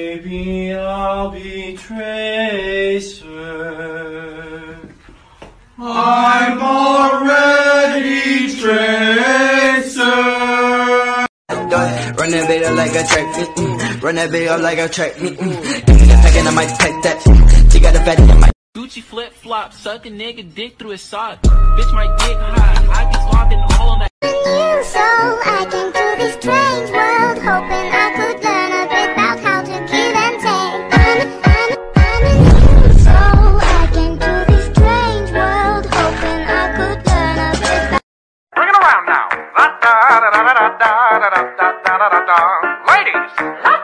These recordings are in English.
Maybe I'll be Tracer. I'm already Tracer. Run that bait up like a track, run that bait up like a track, give me that pack and I might pack that, she got a fatty in my Gucci flip flop, suck a nigga dick through his sock. Bitch, my dick hot, I be slobbing all on that. You, so I came to this strange world, hoping I could learn a bit about how to kill and tame. I'm you, so I came to this strange world, hoping I could learn a bit about. Bring it around now. Ladies.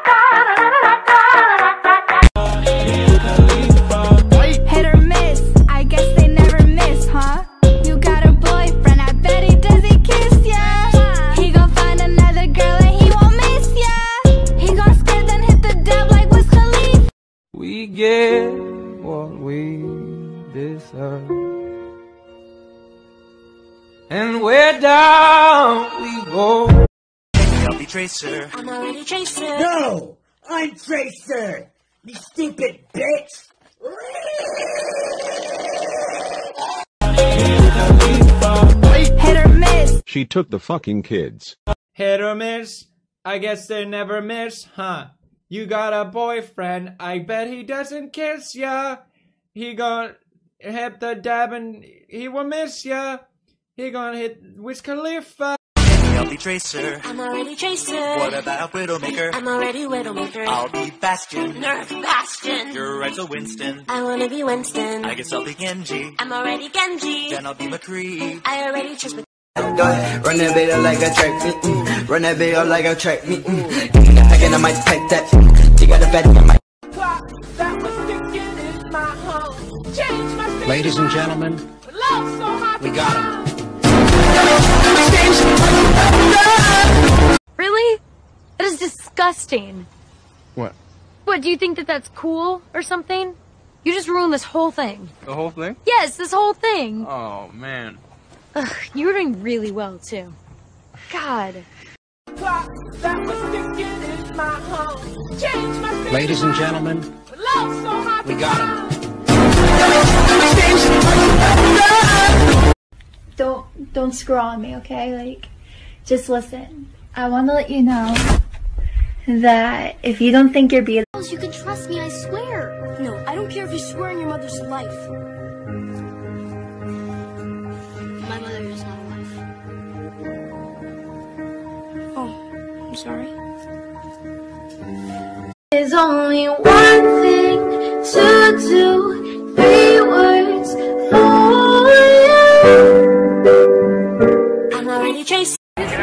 Hit or miss, I guess they never miss, huh? You got a boyfriend, I bet he does, he kiss ya. He gon' find another girl and he won't miss ya. He gon' skirt then hit the dub like Wiz Khalifa. We get what we deserve, and where down we go. I'll be Tracer. I'm already Tracer. No! I'm Tracer! You stupid bitch! Hit or miss. She took the fucking kids. Hit or miss, I guess they never miss, huh? You got a boyfriend, I bet he doesn't kiss ya. He gon' hit the dab and he will miss ya. He gonna hit Wiz Khalifa. I'll be Tracer. I'm already Tracer. What about Widowmaker? I'm already Widowmaker. I'll be Bastion. Nerf Bastion. You're right, so Winston. I wanna be Winston. I guess I'll be Genji. I'm already Genji. Then I'll be McCree. I already chose. Run that bait up like a track, run that bait up like a track, give me that pack and I might pack that, she got a fatty in my. Ladies and gentlemen, we got him. Really? That is disgusting. What? What, do you think that that's cool or something? You just ruined this whole thing. The whole thing? Yes, this whole thing. Oh, man. Ugh, you were doing really well, too. God. Ladies and gentlemen, we got him. Don't screw on me, okay? Like, just listen. I want to let you know that if you don't think you're beautiful, You can trust me, I swear. no, I don't care if you swear on your mother's life. My mother is not alive. Oh, I'm sorry. There's only one thing to do. 3 words for you. I'm already Tracer.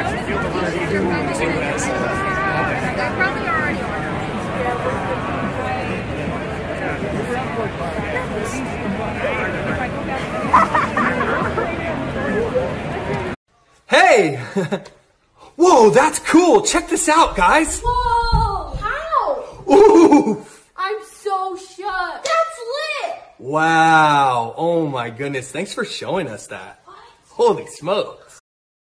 Hey! Whoa, that's cool! Check this out, guys! Whoa! How? Ooh! I'm so shook. That's lit. Wow! Oh my goodness, thanks for showing us that. What? Holy smokes!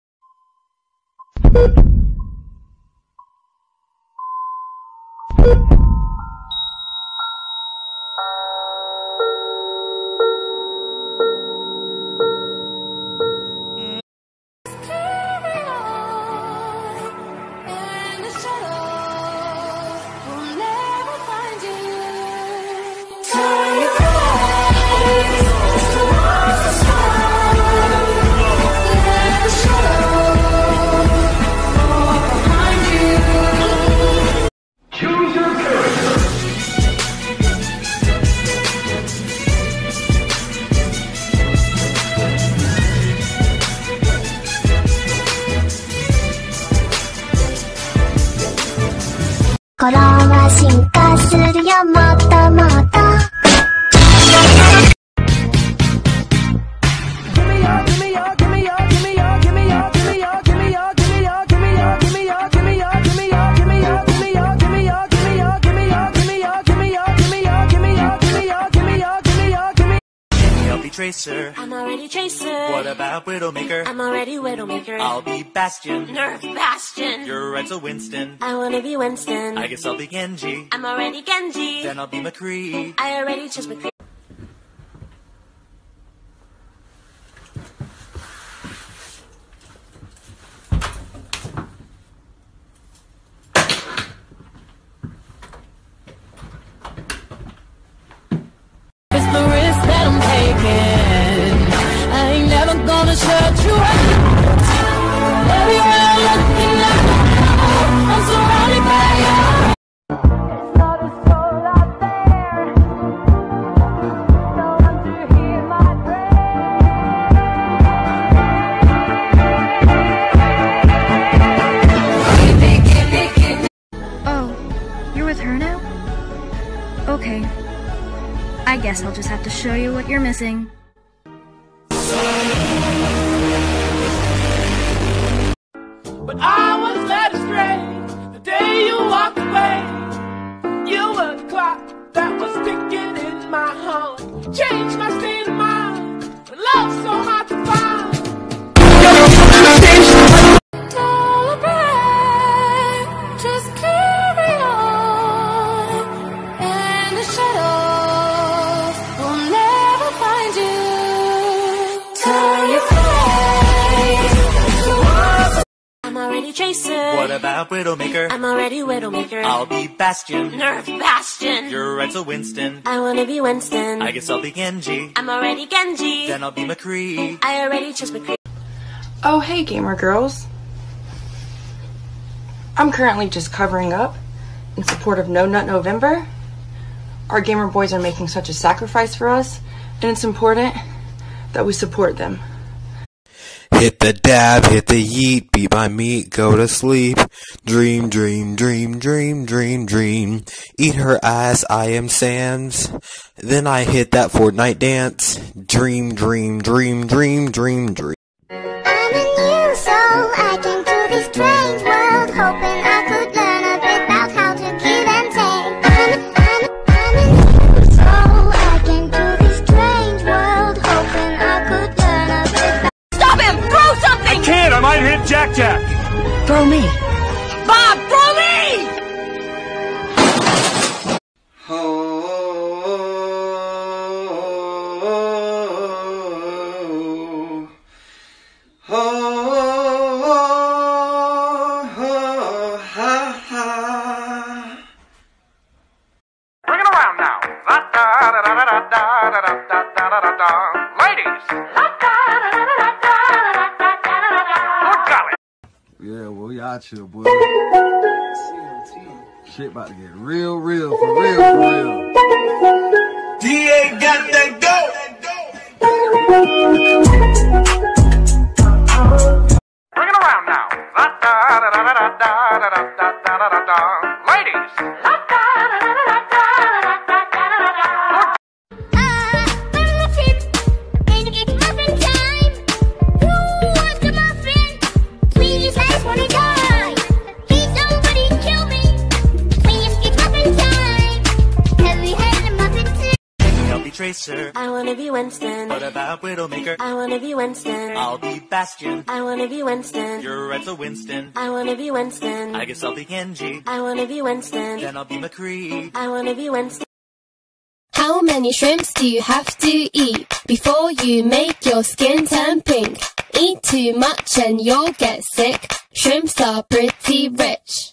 心は進化するよもっともっと Tracer. I'm already Tracer. What about Widowmaker? I'm already Widowmaker. I'll be Bastion. Nerf Bastion. You're Edsel Winston. I wanna be Winston. I guess I'll be Genji. I'm already Genji. Then I'll be McCree. I already chose McCree. It's the risk that I'm taking. I ain't never gonna shut you up. Everywhere I'm looking now, I'm surrounded by you. Oh, you're with her now? Okay. I guess I'll just have to show you what you're missing. But I was led astray the day you walked away. You were the clock that was ticking in my heart. Changed my state of mind. Love's so hard to find. Celebrate, just carry on. And the shadows will never find you. Turn your face. I'm already Tracer. What about Widowmaker? I'm already Widowmaker. I'll be Bastion. Nerf Bastion. You're Edsel Winston. I wanna be Winston. I guess I'll be Genji. I'm already Genji. Then I'll be McCree. I already chose McCree. Oh, hey, gamer girls. I'm currently just covering up in support of No Nut November. Our gamer boys are making such a sacrifice for us, and it's important that we support them. Hit the dab, hit the yeet, beat my meat, go to sleep. Dream, dream, dream, dream, dream, dream. Eat her ass, I am Sans. Then I hit that Fortnite dance. Dream, dream, dream, dream, dream, dream. I'm a new soul, I came to this strange world, hoping I could learn a bit about how to kill and tame. I'm a new soul, I came to this strange world, hoping I could learn a bit about. Stop him! Throw something! I can't, I might hit Jack Jack. Throw me. Bob, throw me! Bring it around now. Ladies. Good golly. Yeah, well, y'all chill, boy. Shit about to get real, for real. DA got that go. Bring it around now. Ladies. Tracer. I wanna be Winston. What about Widowmaker? I wanna be Winston. I'll be Bastion. I wanna be Winston. You're Edsel Winston. I wanna be Winston. I guess I'll be Genji. I wanna be Winston. Then I'll be McCree. I wanna be Winston. How many shrimps do you have to eat before you make your skin turn pink? Eat too much and you'll get sick. Shrimps are pretty rich.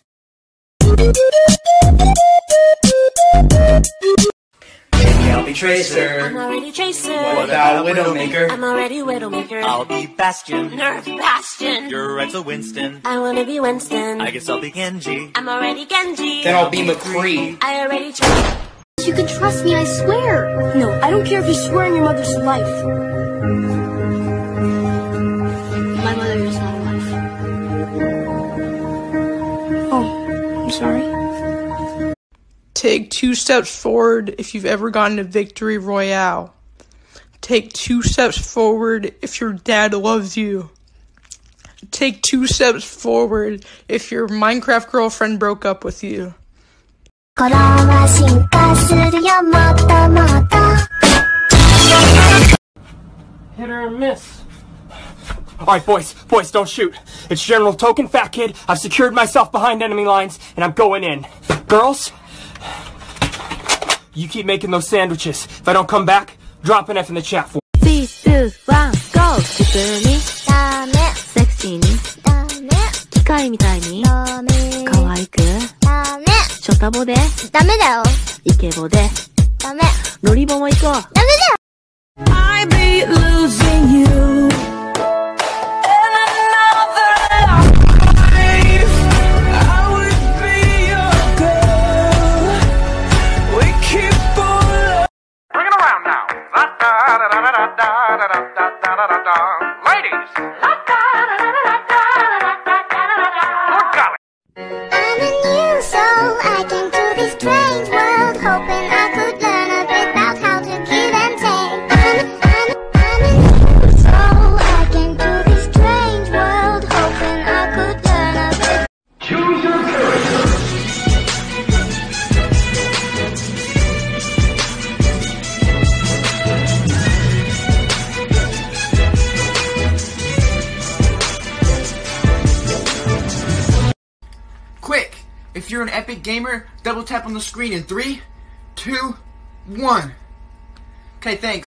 I'll be Tracer. I'm already Tracer. What about Widowmaker? I'm already Widowmaker. I'll be Bastion. Nerf Bastion. You're Edsel Winston. I wanna be Winston. I guess I'll be Genji. I'm already Genji. Then I'll be McCree. I already chose. You can trust me, I swear. No, I don't care if you swear on your mother's life. My mother is not alive. Oh, I'm sorry. Take 2 steps forward if you've ever gotten a victory royale. Take 2 steps forward if your dad loves you. Take 2 steps forward if your Minecraft girlfriend broke up with you. 心は進化するよもっともっと Hit or miss. Alright, boys, don't shoot. It's General Token Fat Kid. I've secured myself behind enemy lines, and I'm going in. Girls, you keep making those sandwiches. If I don't come back, drop an F in the chat for me. 3, 2, 1, GO! 普通にダメセクシーにダメ機械みたいにダメ可愛くダメショタボでダメだよイケボでダメロリボも行こうダメだよ I be losing you in another life. I would be your girl. We keep on. Bring it around now. Ladies. I'm a new soul. I came to this strange world, hoping I could learn a bit about how to give and take. I'm a new soul. I came to this strange world, hoping I could learn a bit. Choose your character. Quick! If you're an epic gamer, double tap on the screen in 3, 2, 1. Okay, thanks.